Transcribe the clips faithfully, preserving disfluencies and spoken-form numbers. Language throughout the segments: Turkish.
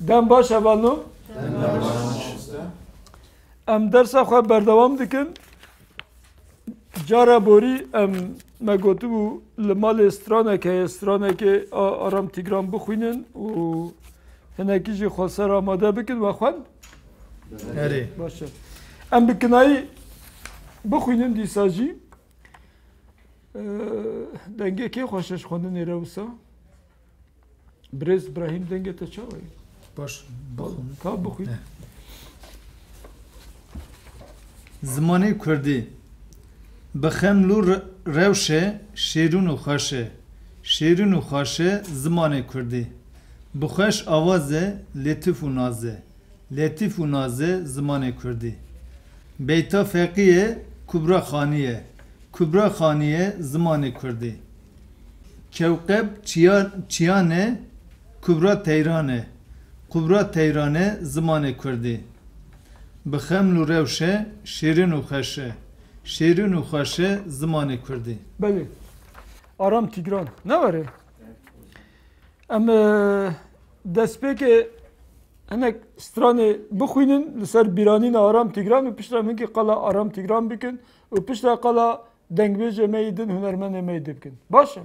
دم باشه والو ام درس خو بردوام دکن جارا بوری ام مگوتو لمال استرانه که استرانه که آرام تیگران بخوینن و هنکی جی خواستر آماده بکن و خوان اره باشه ام بکنایی بخوینن دیساجی دنگه که خوشش خونده نیره وسا برز ابراهیم دنگه تا چه وی باش بخون تا بخوین زمانی کردی بخملو روشه شیرون و خوشه شیرون و خوشه زمانی کردی بخوش آوازه لطف و نازه لطف و نازه زمانی کردی بیتا فقیه کبرا خانیه کبرا خانیه زمانی کردی کوکب چیانه کبرا تیرانه کبرا تیرانه زمانی کردی بخملو روشه شیرین و خوشه شیرین و خوشه زمانی کردی بله آرام تیگران نه وره ام دست به که هنک استرانه بخوینن لسر بیرانین آرام تیگران و پشت را منکه قلا آرام تیگران بکن و پشت را قلا دنگبیج میدن هنرمند میده بکن باشه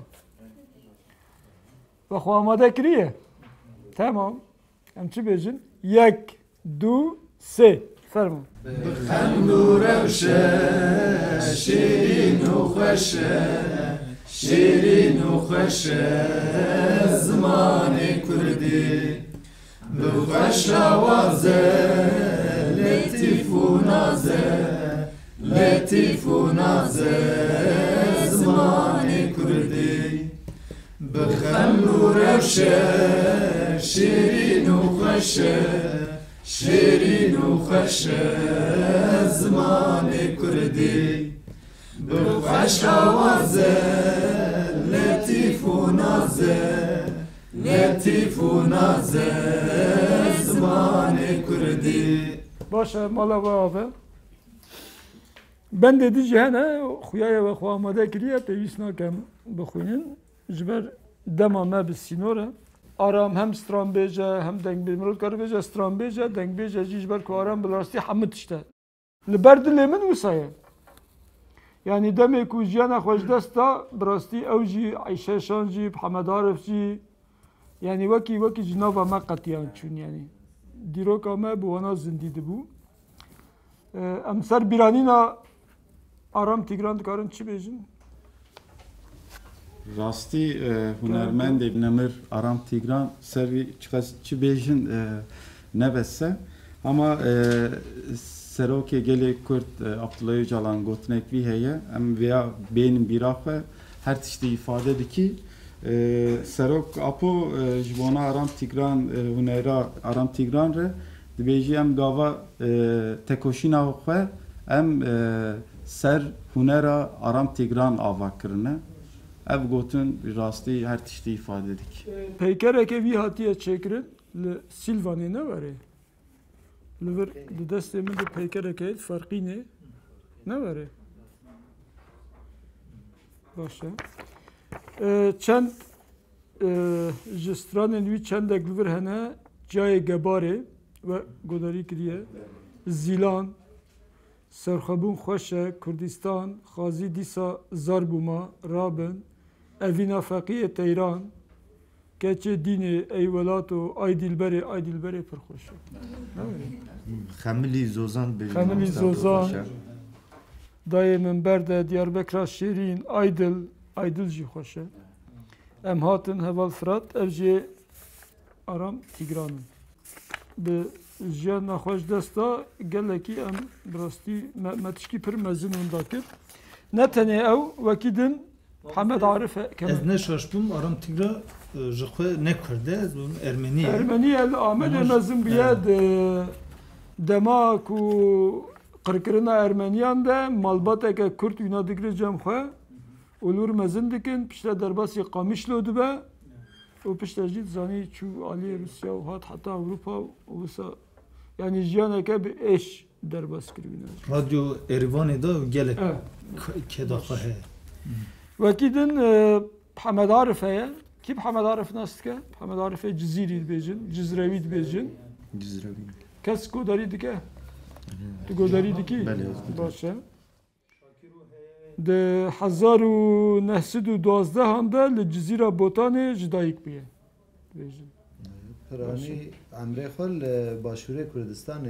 و خو آماده کریه تمام هم چی بیجن یک دو سه فرمون بخملو روشه شیرین و خوشه شیرین و خوشه زمانی کردی بخوش آوازه لطیف و نازه لطیف و نازه زمانی کردی بخملو روشه شیرین و خوشه شیرین و خوشه زمانی کردی بخوش آوازه لطیف و نازه لطیف و نازه زمانی کردی باشه مالا و آفه ben dedi cihane xuyaya ve xu amade kiriye peyvîst nakem bixwînin ji ber dema me bi sînore aram hem stranbêje hem dengbêj mirov dikare bêje stranbêje dengbêje jî ji ber ku aram bi rastî hemû tişt e li ber dilê min wisa ye yani demê ku jiyana xwe ji dest da bi rastî ew jî Eyşeşan jî Hemed Arif jî yani wekî wekî ji nava me qetiyan çûn yani dîroka me bi wana zindî dibû em ser bîranîna آرام تیگران دکارن چی بیجن؟ راستی هنرمند ابنمر آرام تیگران سری چی بیجن نبسه اما سروک گلی کرد Abdullah Öcalan gotnek vi heye em veya benim birafe her tişte ifade di ki serok apo jibona aram tigran hunera aram tigran re dibêjî em gava tekoşîna xwe em ser hunera aram tigran ava kirine ev gotin rastî her tiştî ifade dik peykereke vî hatiye çêkirin li Silvanê ne were li vir di destê min de peykereke ferqî ne ne were baş e çend ji stranên wî çendek li vir hene cayê gebarê ve godarî kiriye Zîlan Serxebûn xweş e Kurdistan xazî dîsa zarbûma rabin evîna feqîyê Teyran keçê dînê ey welat û ay dîlberê ay dîlberê pir xweş e Xemilî Zozan Xemilî Zozan dayê min ber de Diyarbekira Şêrîn Aydil Aydil jî xweş e em hatin heval Firat ev jê aram tîgran in bi jiyana xwe ji dest da gelekî em bi rastî me tişkî pir mezin hûn dakir ne tenê ew wekî din Hemed Arif e Ez ne şaşbûm aram tîgra ji xwe nekirde ez bûm Ermenî Ermenî li Amedê mezin bûye di dema ku qirkirina Ermeniyan de malbateke Kurd wîna digire cem xwe û lûr mezin dikin pişta derbasî Qamişlo dibe û pişta jî zanî çû aliyê Rusya û hat heta Ewropa û wisa yani jiyaneke bi êş derbas kirîne Radyo Erivanê da gelek keda xwe heye wekî din Hemed Arif heye کی محمد عارف ناست که محمد عارف جزیری بیجن جزروی بیجن Cizrevi. کس گوداری دیگه تو گوداری دیگه بله. باشه ده هزار و نهصد و دوازده هنده لجزیره بوتان جدایک بیه بیجن پرانی امره خال باشوره کردستان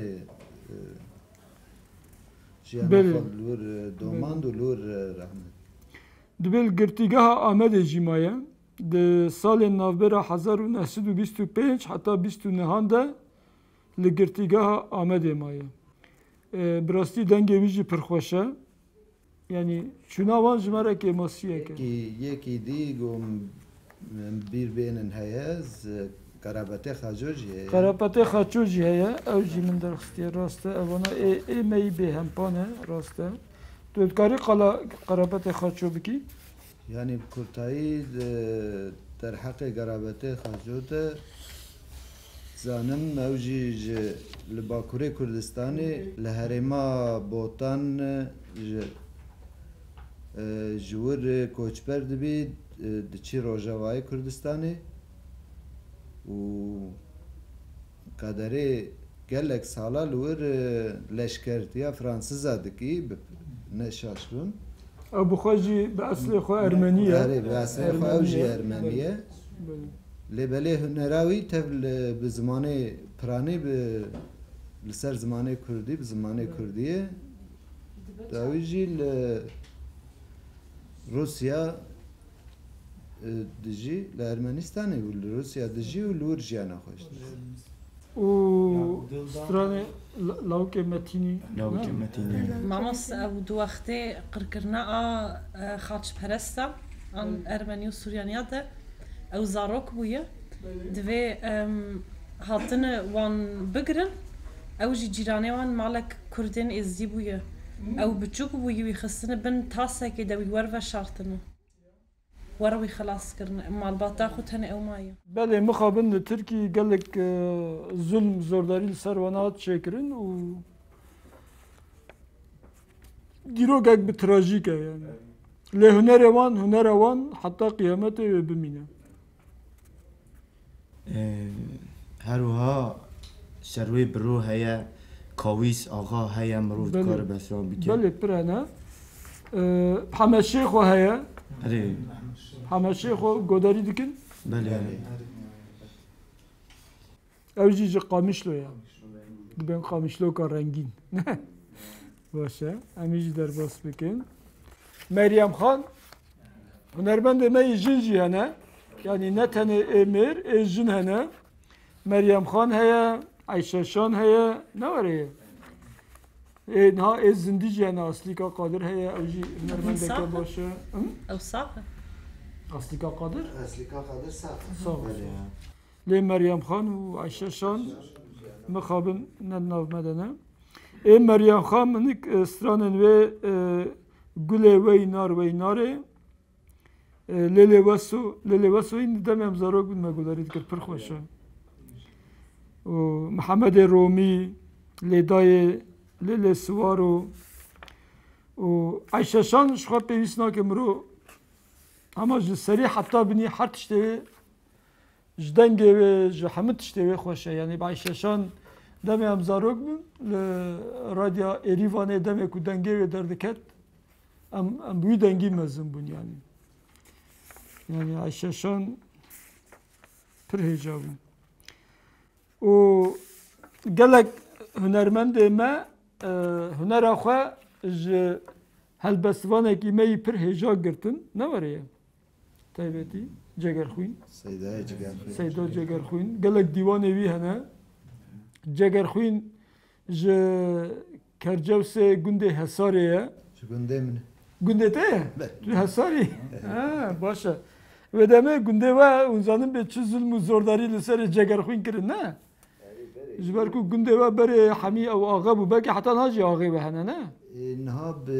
جیان بله. خال لور دوماند و لور رحمت دبل گرتیگاه آمد جیمایه ده سال نوبر هزار و نهصد و بیست و پنج حتی بیست و نهانده لگرتیگاه آمد مایه براستی دنگ ویجی پرخوشه یعنی چوناوان جمره که ماسیه که کی یکی دی گم بیر بینن هیاز قرابته خاجوجی قرابت خاچوجی هیا او جی من درخستی راسته اوانا ای, ای می به همپانه راسته تو کاری قلا قرابت خاچو بکی یعنی کورتایی در حق قرابته خاجوته زانم موجی لباکوره کردستانی لهرما بوتان جور کوچبر دبی دچی روجاوای کردستانی و قدره گلک سالا لور لشکرتیا فرانسیزا دکی نشاشون او بخواجی به اصل خو ارمنیه آره به اصل خواهی ارمنیه لبله هنراوی تبل به زمان پرانی به لسر زمان کردی به زمان کردیه داویجی ل روسیا دجی ل ارمنستانه و روسیا دجی و لور جیانا خوش و سترانه لاوک متینی لاوک متینی ماماس او دو وقته قرکرنا خاچ پرستا آن ارمنی و سوریانیا ده او زاروک بویه دوی هاتن وان بگرن او جی جیرانه وان مالک کردین ازدی بویه او بچوک بویه وی خستنه بن تاسه که دوی ور و شارتنه وروي خلاص كرنا مال باتا هني او مايا بله مخابن تركي قال لك ظلم زورداري السروانات شاكرين و ديروقك بتراجيكا يعني لهنر وان هنر وان حتى قيامته بمينا هروها شروي برو هيا كاويس آغا هيا مروف بله. كار بسران بكي بله برهنا محمد شيخ وهيا أري محمد شيخ قداري دكن بله اوجي جي قامشلو يعني دبن قامشلو كان رنگين باشه امیجی در باس بکن مریم خان هنرمند می جنجی هنه یعنی نه تنه امیر جن هنه مریم خان هیا عایشه شان هیا نوره اینها از زندگی هنه اصلی که قادر هیا اوجی هنرمند که باشه او ساقه اصلی که قادر اصلی که قادر ساقه ساق لی مریم خان و عایشه شان مخابن نناو مدنه ای مریم خان منک استرانن و گله وی نار وی ناره لیلی واسو لیلی واسو این دم هم زاروگ بود مگودارید کرد پر خوشه و محمد رومی لیدای لیلی سوارو و عایشه شان شخواب پیویسنا که مرو اما جسری حتی بینی هر تشتوی جدنگه و جحمد تشتوی خوشه یعنی با عایشه شان دمی هم زاروگ بود رادیا ایریوانه دمی که دنگه و دردکت ام ام بوی دنگی مزن بون یعنی یعنی عایشه شان پر هیجابون و گلک هنرمند ما هنر آخوا ج هلبستوانه که می پر هیجا گرتن نوریه تایبتی جگر خوین سیدای جگر خوین سیدا جگر خوین گلک دیوانه وی هنه جگر خوین ج کرجوس گنده حساریه چه گنده منه گنده ته؟ تو حساری؟ آه باشه و دمه گنده و اونزانم به چه ظلم و زورداری لسر جگر خوین کرد نه جبر کو گنده و بره حمی او آقا بو بلکه حتی ناجی آقا بهنه نه اینها به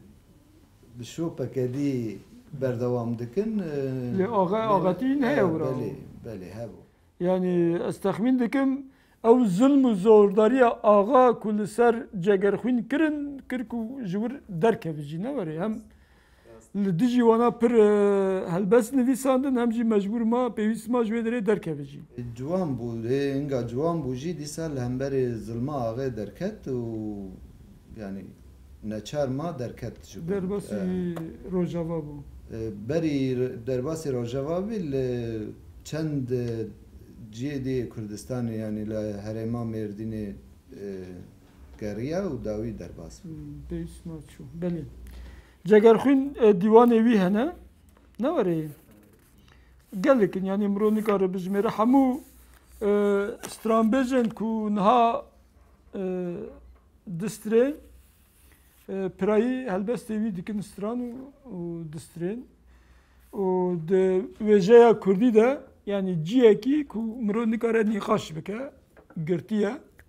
بشوپه کدی بردوام دکن لی آقا آقاتی نه ورا بله بله هبو یعنی استخمین دکم او ظلم و زورداری آقا کل سر جگر خوین کرن کرکو جور درک بجی نوره هم li dijî wana pir helbest nivîsandin hem jî mecbûr ma pêwîst ma ji wê derê derkeve jî. Ciwan bû lê hinga ciwan bû jî dîsa li hemberê zilma axê derket û yani neçar ma derket ji bo. Derbasî Rojava bû. Berî derbasî Rojava bî li çend ciyê dê Kurdistanê yani li herêma Mêrdînê geriya û dawî derbas bû. Pêwîst ma çû. Belê. Cegerxwîn dîwanê wî hene ne were gelekin yani mirov nikare bijimêre hemû stranbêjên ku niha distirên pirayî helbestê wî dikin stran û distirên û di wêjeya Kurdî de yani ciyekî ku mirov nikare nîqaş bike girtiye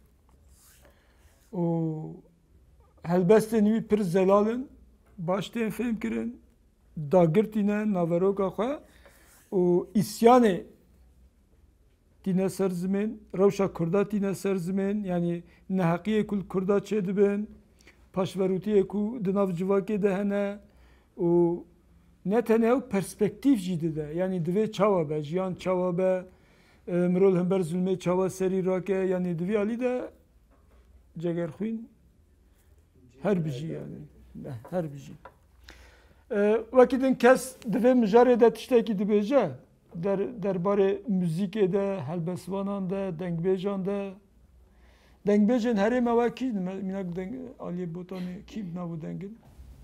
û helbestên wî pir zelalin baş tên fêm kirin dagirtîne naveroka xwe û îsyanê tîne ser zimên rewşa Kurda tîne ser zimên yani neheqiyê ku Kurda çê dibin paşverûtiyê ku di nav civakê de hene û ne tenê ew perspektîv jî dide yani divê çawa be jiyan çawa be mirov hember zulmê çawa serî rake yani divê alî de cegerxwîn her bijî yani her bijî. Wekî din kes divê mijarê de tiştekî dibêje der derbarê müzîkê de helbestvanan de dengbêjan de dengbêjên herêma we kî minak Aliyê Botanê kî nav dengin?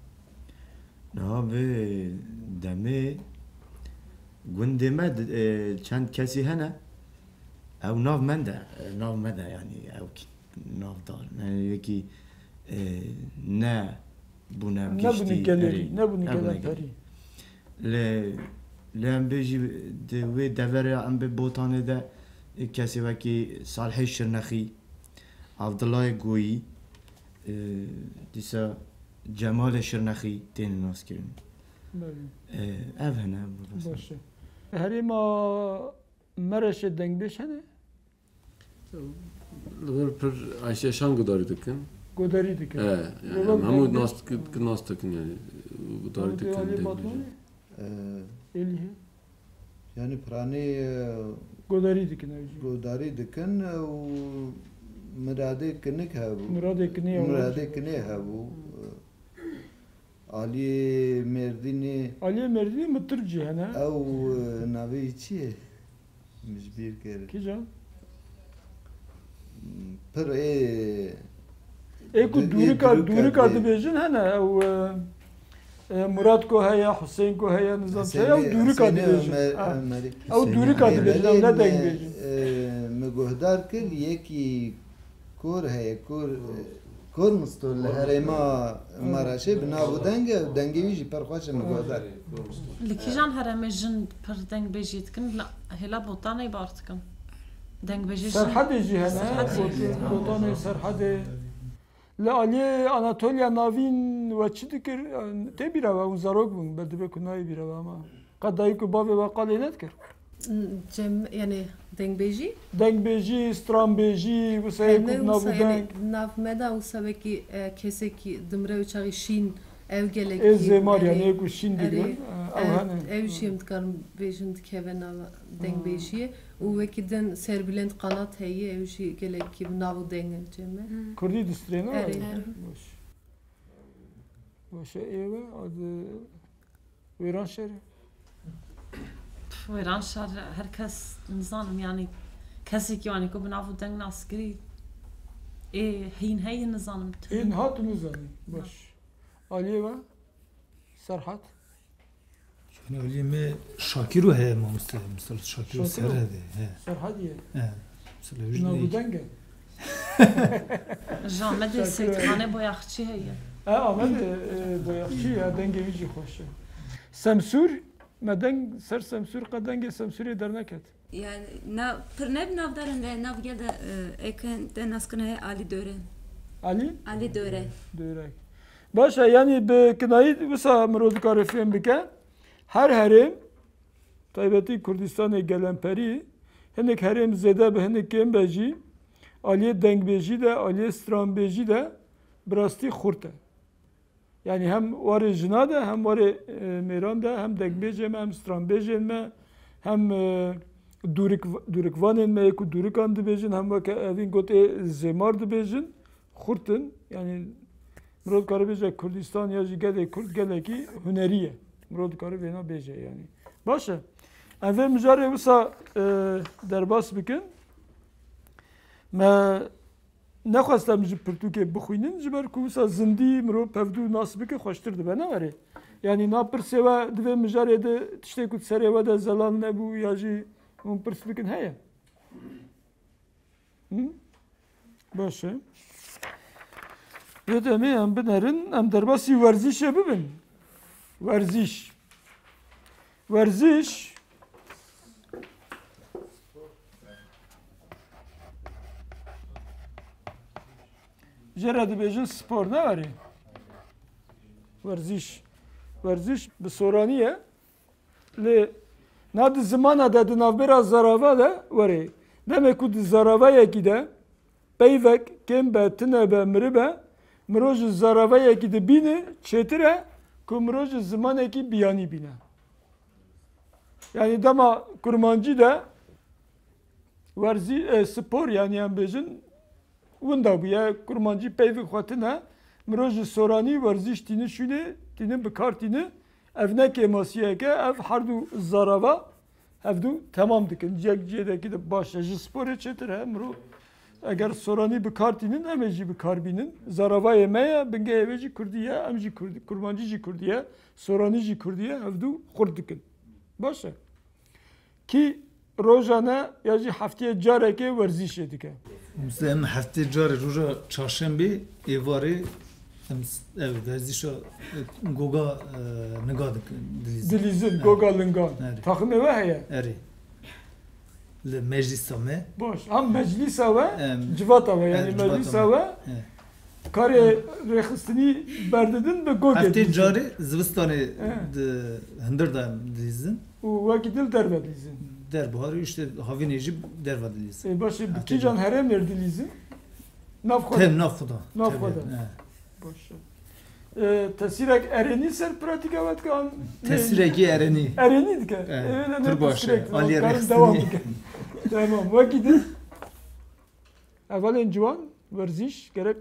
Navê demê gundê me çend kesî hene ew nav min de nav me de yani ew navdar yani yekî ne bûne Nebûne gelerî nebûne gelerperî. Lê lê em bêjî di wê deverê em bi Botanê de kesê wekî Salihê Şirnexî Avdulayê Goyî dîsa Cemalê Şirnexî tên naskirin. Ev hene baş e. Herêma Mereşê dengbêj hene? Li vir pir eşeşan gudarî dikin. Godarî dikin. E yani hemû nas nas dikin yani gudarî dikin. Aliyê Botanê? Elî he. Yani piranê Godarî dikin ew jî. godarî dikin û miradê kinik hebû. Miradê kinê ew. Miradê kinê hebû. Aliyê Mêrdînê Aliyê Mêrdînê mitir cî hene? ew navê çi ye? Mij bîr kir. Kîjan? Pir ê Ê ku dûrika dûrika dibêjin hene ew Murat ku heye Hüseyin ku heye nizam çeye ew dûrika dibêjin. Ew dûrika dibêjin ew ne dengbêjin. Me guhdar kir yekî kor heye kor kor mustol li herêma Maraşê bi nav û deng e dengê wî jî pir xweş e me guhdar. Li kîjan herêmê jin pir dengbêjî dikin hêla Botanê bar dikin. Dengbêjî jin Serhedê jî hene Botanê Serhedê li Aliyê Anatolya navîn we çi dikir tê bîra we û zarok bûn be dibe ku nayê bîra we ama qet dayî ku bavê we qalê nedikir. Cem yani dengbêjî Dengbêjî, stranbêjî, wisa ku nav û deng. nav me de wisa wekî kesekî dimre û çaxî şîn ev gelekî Ê zêmar yani ê ku şîn digirin ew hene. ev jî em dikarin bêjin dikeve nava dengbêjiyê û wekî din serbilend qanat heye ew jî gelekî bi nav û deng e Cem. Kurdî distirê ne? Erê. Baş. Baş ê we adı Wêran şerê. Wêran şer herkes nizanim yani kesekî yani ku bi nav û deng naskirî ê hîn heye nizanim. Ên hat nizanî baş. Aliyê we Serhat. Yani Aliyê me Şakîr û heye mamoste misal Şakîr û Şakîr û? Serhedê he. Serhadiye. He. Misal ew jî Nav û neyî. deng e. Jamedê sêtixane boyaxçî heye. E Amed boyaxçî ya dengê wî jî xweş e. Semsûr me deng ser semsûr qe dengê semsûrê derneket. Yani nav pir ne navdarin de nav gel de eken de naskine he Ali Döre. Ali Ali Döre. dörek. Baş e yani bi kinayî wisa mirov dikare fêm bike her herêm taybetî Kurdistanê gelemperî hinek herêm zêde bi hinek kêm be jî Aliyê dengbêjî de Aliyê stranbêjî de bi rastî xurt e. Yani hem var jina da hem var meran da hem dengbêje me hem stranbêjên me hem durik durikvanên me ku durikan dibêjin hem weke evîn gotê zêmar dibêjin xurtin yani mirov dikare bêje Kurdistan ya jî gelê Kurd gelekî hunerî ye. Mirov dikare vêna bêje yani. Baş e. Em vê mijarê wisa derbas bikin. Me nexwestem ji pirtûkê bixwînin ji ber ku wisa zindî mirov pevdû nas bike xweştir dibe ne warê. Yani napirsê we divê mijarê de tiştê ku serê we de zelal nebû ya jî hûn pirs bikin heye. Baş e. Vê demê em binerin em derbasî werzîşê bibin. Werziş. Werziş jera dibêjin spor ne warê. Werziş. Werziş bi soranî ye lê na di zimana de di navbera zarava de warê. Demek ku di zaravayekî de peyvek kêm be tune be miribe mirov ji zaravayekî dibîne çêtir e ku mirov ji zimanekî biyanî bîne. Yani dema kurmancî de werzî e, spor yani em bêjin winda bûye kurmancî peyvê xwetine mirov ji soranî werzîş tîne şûnê tîne bikar tîne ev ne kêmasiyeke ev herdû zarava hevdû temam dikin ciyek ciyedekî de baş e ji sporê çêtir e mirov eger soranî bikar tînin em ê jî bikar bînin zaravayê me ye bingehê wê jî Kurdî ye em jî Kurdî kurmancî jî Kurdî ye soranî jî Kurdî ye hevdû xurt dikin. Baş e. Ki rojane ya jî hefteyê carekê werzîşê dike. Mesela em heftê carê roja çarşembê êvarê em ev werzîşa goga niga dikin dilîzin. Dilîzin goga lingan. Taximê we heye. Erê. Li meclisa me. Baş. Hem meclisa we civata we yani meclisa we karê rêxistinî berdidin bi gogê. Heftê carê zivistanê di hindir da dilîzin. û wekî dil derve dilîzin. Derbuharî işte havînê jî derve dilîzin. Ê başê bi kîjan herêm êr dilîzin? Nav xwe. Tem nav xwe da. Nav xwe da. Baş e. Tesîrek erênî ser pratika we dike an? Tesîrekî erenî. Erênî dike. Pir baş e. Aliyê devam rêxistinî. dike. Tamam. Wekî dil. Evelên ciwan werziş gerek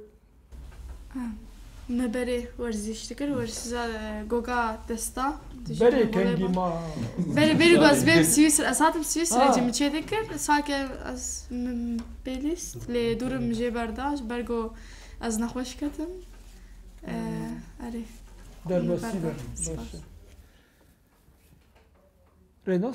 Me berê werzîş dikir wersiza goga desta. berê kengî ma. Berê berê ez vêm Swîsr ez hatim Swîsrê cî min çê dikir salke ez pêlîst lê dûrim jê berda ji ber got ez nexweş ketim. Erê. Derbasî be. Baş e. Rênas?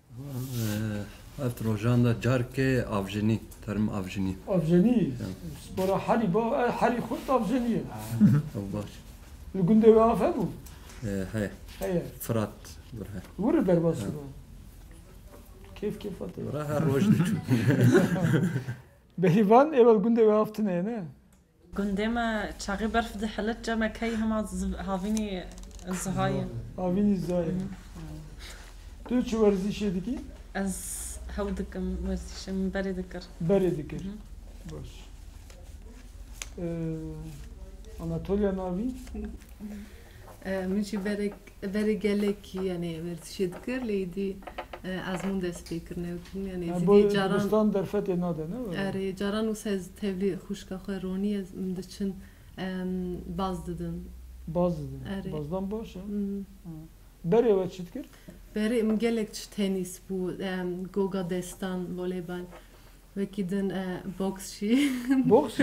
Ev rojan da carkê avjenî term avjenî. Avjenî. Spora herî ba herî xurt avjenî ye. Ew baş. Li gundê we av hebû? Heye. Heye. Fırat bir he. Vur derbasî be. Keyf keyf atê. Bira her roj diçû. Behîvan evel gundê we av tune ne? Gundê me çaxî berf dihilet cemekey hema havînî zihayê. Havînî zihayê. Tu çi werzîşê dikî? Ez hew dikim werzîşê min berê dikir. Berê dikir. Baş. Anatolya navî? Min jî berek berê gelekî yani werzîşê dikir lê êdî ezmûn dest pêkirine wekî yani êdî caran Bustan derfetê nade ne? erê caran wisa ez tevlî xwişka xwe ronî ez min diçin baz didin. Baz didin. Erê. Bazdan baş e. Berê we çi dikir? Berê min gelek çi tenîs bû goga destan voleybal wekî din boks jî. Boks?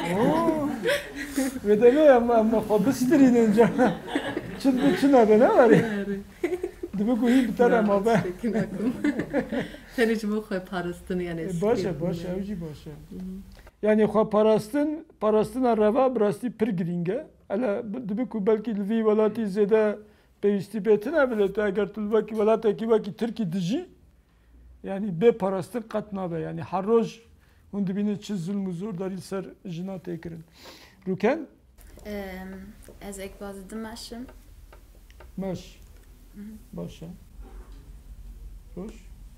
Ve demê em em xwe bistirînin ca. Çin bi çin e be ne warê? Dibe ku hîn bi te re ma be. Tenê ji bo xwe parastin yani. Baş e baş e ew jî baş e. Yani xwe parastin parastina reva bi rastî pir girîng e. Ele dibe ku belkî li vî welatî zêde pêwîstî pê tune bile tu eger tu li wekî welatekî wekî Tirkî dijî yani bê parastin qet nabe yani her roj hûn dibînin çi zulm û zor darî ser jina tê kirin. Rûken? Ez êk bazî dimeşim. Meş. Baş e. Roş?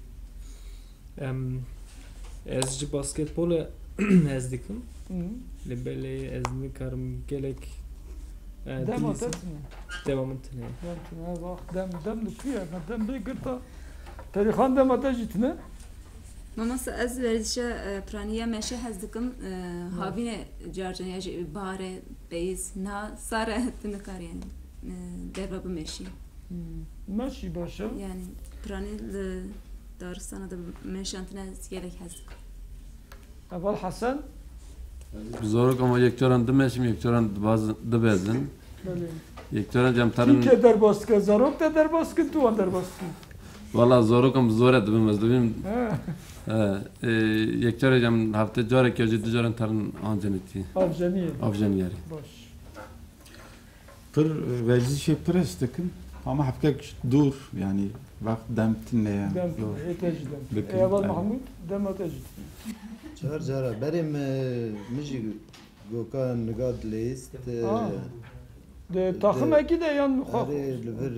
Ez ji basketbolê ez dikim. Li belê ez nikarim gelek Dem atet mi? Devamın tane. Dem tine bak dem dem lütfiye. Dem bir gırta. Perixan dem atet jitine. Maması ez verişe praniye meşe hezdikim habine carcan ya bare beyiz na sara tinekar yani devabı meşi. Meşi başa. Yani prani Daristan'a da meşantine gerek hezdik. Eval Hasan. Zoruk ama yekçoran demeşim yekçoran bazı debezin. Yekçoran jamtarın. Ki derbaskı zarok da derbaskı tu an derbaskı. Valla zorukum zor edibim ezdim. He. Yekçoran jam hafta jorek ya ciddi joran tarın anjaneti. Avjaniye. Avjaniyeri. Baş. Pır vezişe prestekim ama hafkek dur yani vakt demtinle yani. Demtinle, eteciden. Eval Mahmud dem atecid. Çar cara berim miji goka nigad list. De takım eki de yan xo. Are liver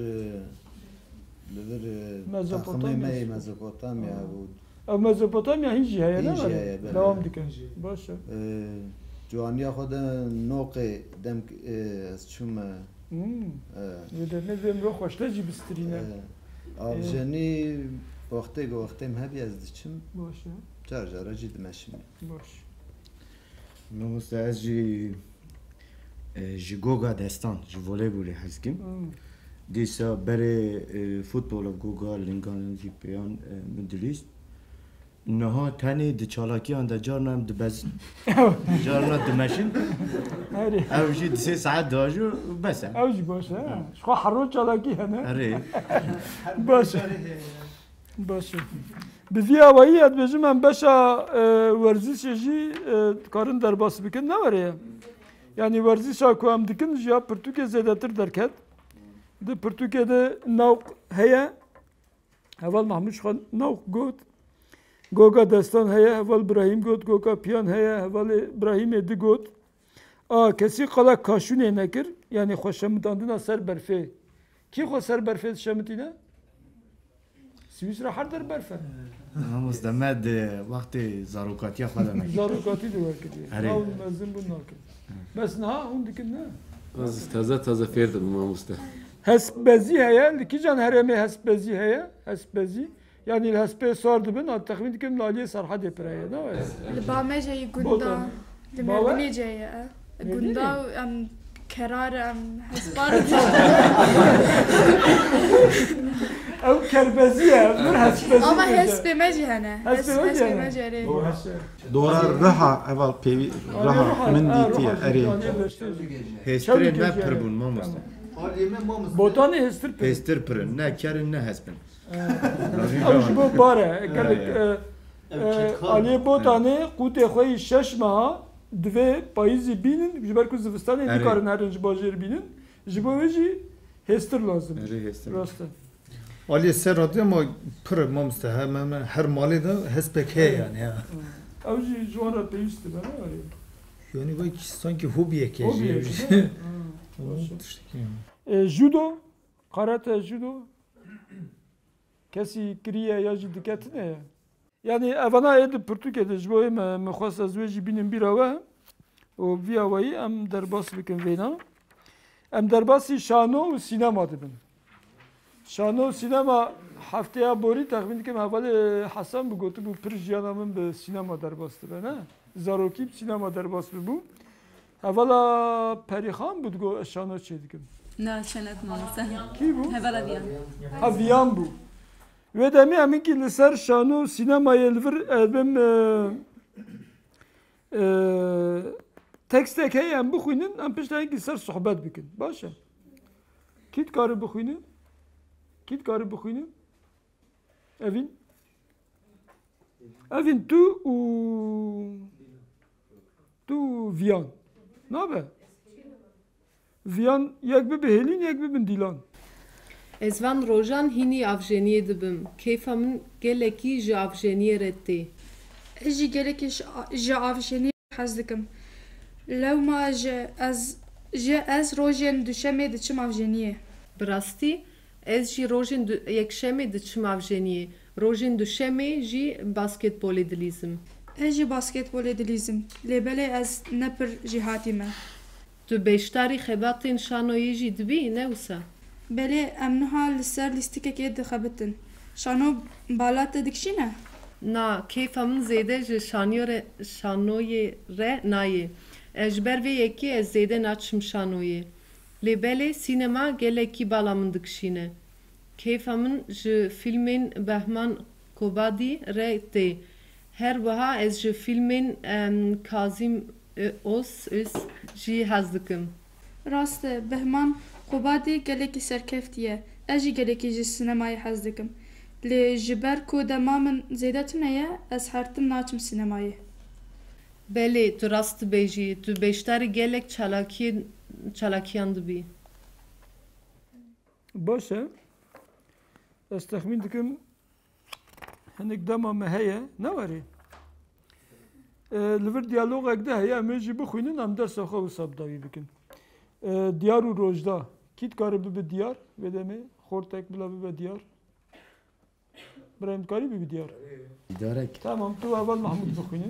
liver Mezopotamya. Mezopotamya bu. Ev Mezopotamya hiç heye ne Hiç var? heye, bele. Devam diken. Başa. Cuaniya xoda noqe dem az çum. Yede ne dem ro xoşta cibistrine. Avjani vaqte vaqtem hadi az diçim. Başa. Çar cara cidmeşim. Baş. Mamosta ez ji ji goga destan ji voleybolê hezkim. Dîsa berê futbola goga lingan jî pêyan min dilîst. Niha tenê di çalakiyan de carna em dibezin. Carna dimeşin. Ew jî di sê saet diajo bes e. Ew jî baş e. Xwe herro çalakî hene. Erê. Baş e. Baş e. Bi vî awayî ez dibêjim em beşa werzîşê jî dikarin derbas bikin ne were ye? Yani werzîşa ku em dikin ji ya Pirtûkê zêdetir derket. Di Pirtûkê nawq heye. Heval Mahmud xwe nawq got. Goga destan heye, heval İbrahim got, goga piyan heye, heval İbrahimê di got. A kesî qala kaşûnê nekir, yani xwe şemitandina ser berfê. Kî xwe ser berfê dişemitîne? Swîsra her der berf e. Mamosta me di wextê zarokatiya xwe de me. Zarokatî de werkiriye. Erê. Naw mezin bûn nakin. Bes niha hûn dikin ne? Az taze taze fêrdim mamosta. Hespbezî heye, li kîjan herêmê hespbezî heye? Hespbezî. Yani li hespê sar dibin, at texmîn dikim li aliyê Serhadê pire ye, ne were? Li Bamêjeyê gunda li Mêrwînêceyê e. Gunda em kerar em hespar Ew kerbezî ye, bir hespbezî. Ama hespê me jî hene. Hespê me jî hene. me jî erê. Dora reha eval pevi reha min dîtiye erê. Hêstirên me pir bûn mamosta. Botanê hêstir pir. Hêstir pirin, ne kerin ne hespin. Ew ji bo bar e. Gelek aliyê botanê qûtê xwe yî şeş meha divê payîzî bînin, ji ber ku zivistanê dikarin herin ji bajêr bînin. Ji bo wê jî hêstir lazim. Erê hêstir. Rast e. Aliye ser radyo ama pır mamosta hemen her malê de hespek heye yani ya. Ew jî ji wan re pêwîst dibe ne were? Yani vay sanki hobiyek ya. Hobiye jî. Judo, karate judo. Kesî kiriye ya jî diketine ye. Yani evana ê di Pirtûkê ji bo me me xwest ez wê jî bînim bîra we. û vî awayî em derbas bikin vêna. Em derbasî şano û sînema dibin. Şano û sînema hefteya borî texmîn dikim hevalê Hesan bi gotibû pir jiyana min bi sînema derbas dibe ne? Zarokî sînema derbas bibû. Hevala Perîxan bû digo ez şano çê dikim. Na çenet mamosta. Kî bû? Hevala viyan. Ha viyan bû. Ve demî emînkî li ser şano û sînemayê li vir ebim tekstek heye em bixwînin, em piştekî ser sohbet bikin. Baş e. Kî dikare bixwînin? Kî dikare bixwînin? Evîn? Evîn tu û tu viyan. Nabe? Viyan yek bibe hêlîn yek bibin dîlan. Ez van rojan hînî avjeniyê dibim. Kêfa min gelekî ji avjeniyê re tê. Ez jî gelekî ji avjeniyê hez dikim. Lewma ji ez ji ez rojên duşemê diçim avjeniyê. Bi rastî ez jî rojên yekşemê diçim avjeniyê. Rojên duşemê jî basketbolê dilîzim. Ez jî basketbolê dilîzim. Lêbelê ez ne pir jîhatî me. Tu beştarî xebatên şanoyê jî dibî ne wisa? Belê em niha li ser lîstikekê dixebitin. Şano bala te dikişîne? Na kêfa min zêde ji şaniyore şanoyê re nayê. Ez ji ber vê yekê ez zêde naçim şanoyê. Lê belê sînema gelekî bala min dikişîne. Kêfa min ji fîlmên Behman Kobadî re tê. Her wiha ez ji fîlmên Kazim Os Öz jî hez dikim. Rast e, Behman Kobadî gelekî serkefti ye. Ez jî gelekî ji sînemayê hez dikim. Lê ji ber ku dema min zêde tune ye, ez hertim naçim sînemayê. Belê tu rast dibêjî, tu beşdarî gelek çalakiyên çalakiyan dibî. Baş e. Ez texmîn dikim hinek dema me heye ne warê. Li vir diyalogek de heye em ê jî bixwînin em dersa xwe wisa bidawî bikin. Diyar û rojda kî dikare bibe diyar vê demê xortek bila bibe diyar. Birayim dikarî bibe diyar. Darek. Tamam tu evel Mahmud bixwînin.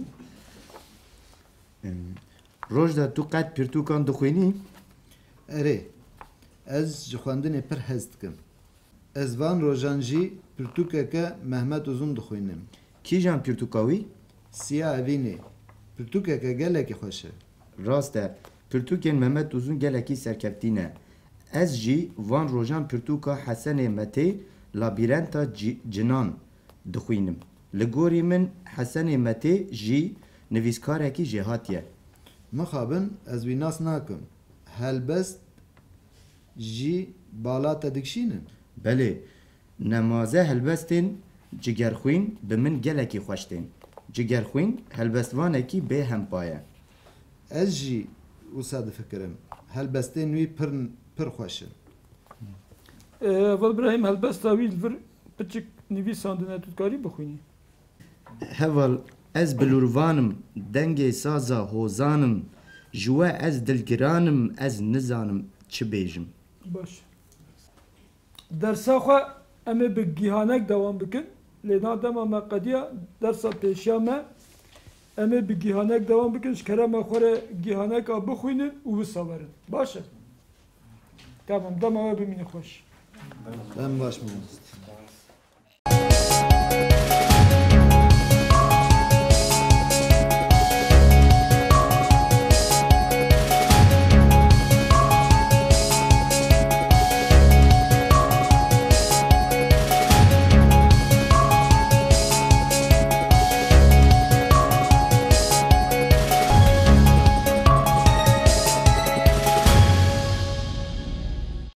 Rojda tu qet pirtûkan dixwînî? Erê, ez ji xwendinê pir hez dikim. Ez van rojan jî pirtûkeke Mehmet Uzun dixwînim. Kîjan pirtûka wî? Siya Evînê. Pirtûkeke gelekî xweş e. Rast e, pirtûkên Mehmet Uzun gelekî serkeftî ne. Ez jî van rojan pirtûka Hesenê Metê Labîrenta Cinan dixwînim. Li gorî min Hesenê Metê jî nivîskarekî jêhatiye. Mixabin ez wî nas nakim. Helbest jî bala te dikişînin. Belê, nemaze helbestên cigerxwîn bi min gelekî xweş tên. Cigerxwîn helbestvanekî bê hempa ye. Ez jî wisa difikirim. Helbestên wî pir pir xweş in. Evel Birahim helbesta wî li vir piçik nivîsandine tu dikarî bixwînî. Heval ez bilûrvanim, dengê saza hozanim, ji we ez dilgiranim, ez nizanim çi bêjim. Baş. Dersa xwe em ê bi gîhanek dewam bikin. Lê nadema me qediya dersa pêşiya me em ê bi gîhanek dewam bikin ji kerema xwe re gîhaneka bixwînin û wisa werin. Baş e? Tamam dema we bimîne xweş. Ben baş mı?